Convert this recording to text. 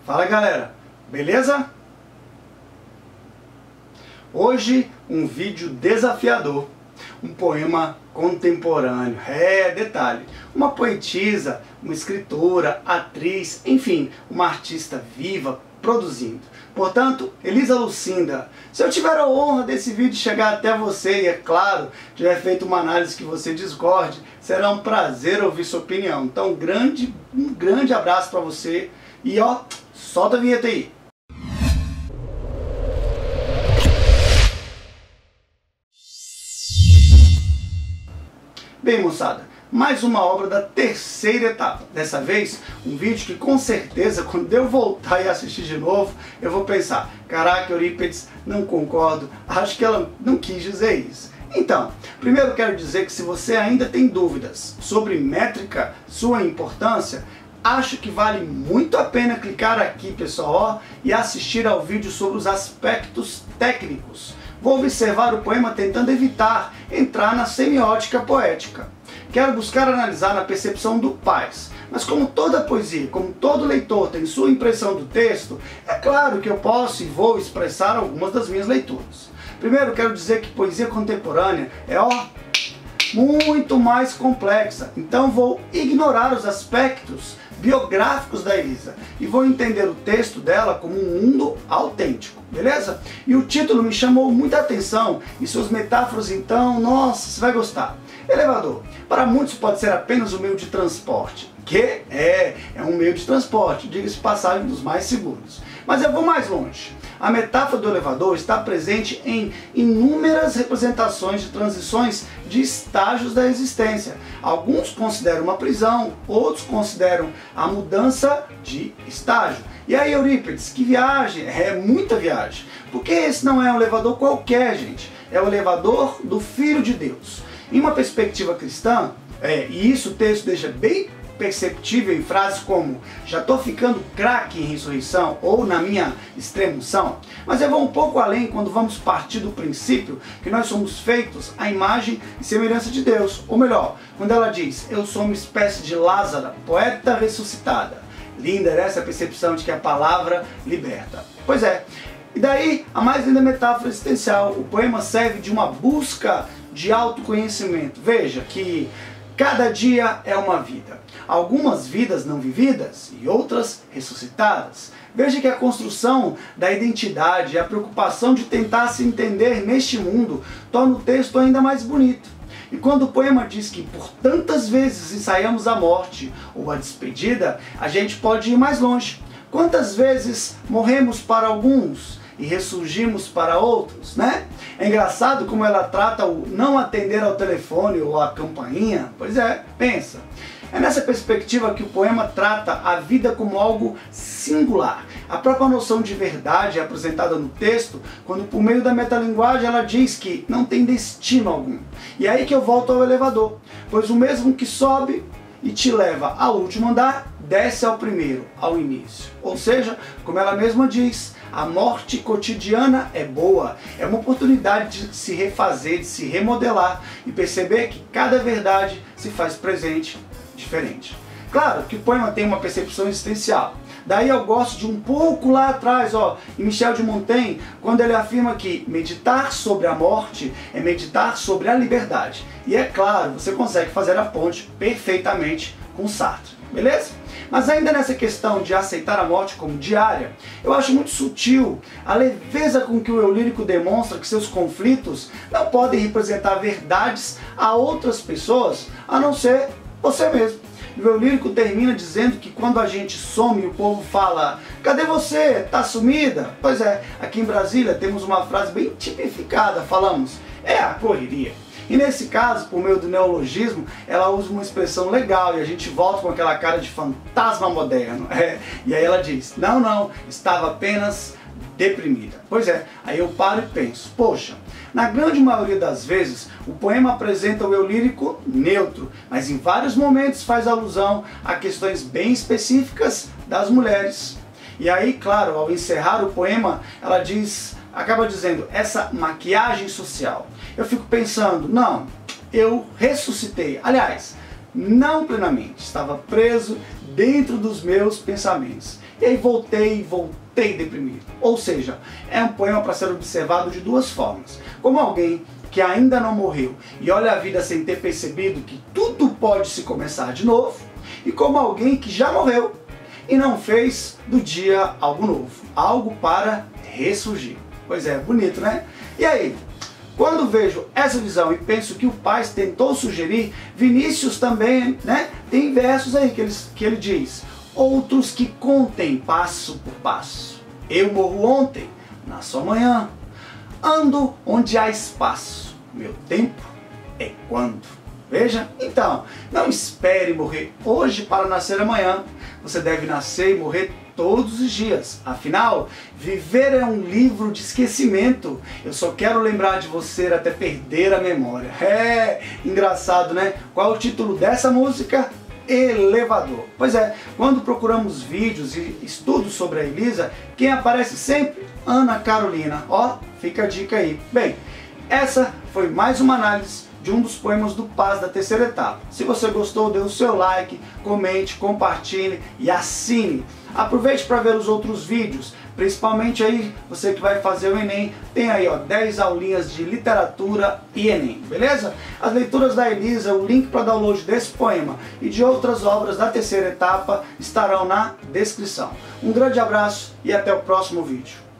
Fala galera, beleza? Hoje um vídeo desafiador, um poema contemporâneo, detalhe, uma poetisa, uma escritora, atriz, enfim, uma artista viva produzindo. Portanto, Elisa Lucinda, se eu tiver a honra desse vídeo chegar até você e, é claro, tiver feito uma análise que você discorde, será um prazer ouvir sua opinião. Então, um grande abraço para você e ó, solta a vinheta aí. Bem, moçada, mais uma obra da terceira etapa. Dessa vez, um vídeo que com certeza, quando eu voltar e assistir de novo, eu vou pensar, caraca, Eurípides, não concordo, acho que ela não quis dizer isso. Então, primeiro quero dizer que se você ainda tem dúvidas sobre métrica, sua importância, acho que vale muito a pena clicar aqui, pessoal, e assistir ao vídeo sobre os aspectos técnicos. Vou observar o poema tentando evitar entrar na semiótica poética. Quero buscar analisar na percepção do Paz, mas como toda poesia, como todo leitor tem sua impressão do texto, é claro que eu posso e vou expressar algumas das minhas leituras. Primeiro quero dizer que poesia contemporânea é muito mais complexa, então vou ignorar os aspectos biográficos da Elisa e vou entender o texto dela como um mundo autêntico, beleza? E o título me chamou muita atenção e suas metáforas, então, nossa, você vai gostar. Elevador, para muitos pode ser apenas um meio de transporte, que é um meio de transporte, diga-se de passagem, dos mais seguros. Mas eu vou mais longe. A metáfora do elevador está presente em inúmeras representações de transições de estágios da existência. Alguns consideram uma prisão, outros consideram a mudança de estágio. E aí, Eurípides, que viagem? É muita viagem. Porque esse não é um elevador qualquer, gente. É o elevador do Filho de Deus. Em uma perspectiva cristã, e isso o texto deixa bem perceptível em frases como já estou ficando craque em ressurreição ou na minha extremunção, mas eu vou um pouco além quando vamos partir do princípio que nós somos feitos à imagem e semelhança de Deus, ou melhor, quando ela diz eu sou uma espécie de Lázaro, poeta ressuscitada. Linda essa percepção de que a palavra liberta. Pois é, e daí a mais linda metáfora existencial, o poema serve de uma busca de autoconhecimento. Veja que cada dia é uma vida. Algumas vidas não vividas e outras ressuscitadas. Veja que a construção da identidade e a preocupação de tentar se entender neste mundo torna o texto ainda mais bonito. E quando o poema diz que por tantas vezes ensaiamos a morte ou a despedida, a gente pode ir mais longe. Quantas vezes morremos para alguns e ressurgimos para outros, né? É engraçado como ela trata o não atender ao telefone ou à campainha. Pois é, pensa. É nessa perspectiva que o poema trata a vida como algo singular. A própria noção de verdade é apresentada no texto, quando por meio da metalinguagem ela diz que não tem destino algum. E é aí que eu volto ao elevador, pois o mesmo que sobe e te leva ao último andar, desce ao primeiro, ao início. Ou seja, como ela mesma diz, a morte cotidiana é boa, é uma oportunidade de se refazer, de se remodelar e perceber que cada verdade se faz presente, diferente. Claro que o poema tem uma percepção existencial. Daí eu gosto de um pouco lá atrás, em Michel de Montaigne, quando ele afirma que meditar sobre a morte é meditar sobre a liberdade. E é claro, você consegue fazer a ponte perfeitamente com Sartre, beleza? Mas ainda nessa questão de aceitar a morte como diária, eu acho muito sutil a leveza com que o eu lírico demonstra que seus conflitos não podem representar verdades a outras pessoas, a não ser você mesmo. O eu lírico termina dizendo que quando a gente some, o povo fala, cadê você? Tá sumida? Pois é, aqui em Brasília temos uma frase bem tipificada, falamos, é a correria. E nesse caso, por meio do neologismo, ela usa uma expressão legal e a gente volta com aquela cara de fantasma moderno. E aí ela diz, não, estava apenas deprimida. Pois é, aí eu paro e penso, poxa, na grande maioria das vezes o poema apresenta o eu lírico neutro, mas em vários momentos faz alusão a questões bem específicas das mulheres. E aí, claro, ao encerrar o poema, ela acaba dizendo, essa maquiagem social. Eu fico pensando, não, eu ressuscitei. Aliás, não plenamente, estava preso dentro dos meus pensamentos. E aí voltei deprimido. Ou seja, é um poema para ser observado de duas formas. Como alguém que ainda não morreu e olha a vida sem ter percebido que tudo pode se começar de novo, e como alguém que já morreu e não fez do dia algo novo, algo para ressurgir. Pois é, bonito, né? E aí, quando vejo essa visão e penso que o Paz tentou sugerir, Vinícius também, né, tem versos aí que ele diz: outros que contem passo por passo. Eu morro ontem, nasço amanhã. Ando onde há espaço. Meu tempo é quando. Veja, então, não espere morrer hoje para nascer amanhã. Você deve nascer e morrer todos os dias. Afinal, viver é um livro de esquecimento. Eu só quero lembrar de você até perder a memória. É engraçado, né? Qual é o título dessa música? Elevador. Pois é, quando procuramos vídeos e estudos sobre a Elisa, quem aparece sempre? Ana Carolina. Ó, fica a dica aí. Bem, essa foi mais uma análise de um dos poemas do Paz da terceira etapa. Se você gostou, dê o seu like, comente, compartilhe e assine. Aproveite para ver os outros vídeos, principalmente aí você que vai fazer o Enem, tem aí ó 10 aulinhas de literatura e Enem, beleza? As leituras da Elisa, o link para download desse poema e de outras obras da terceira etapa estarão na descrição. Um grande abraço e até o próximo vídeo.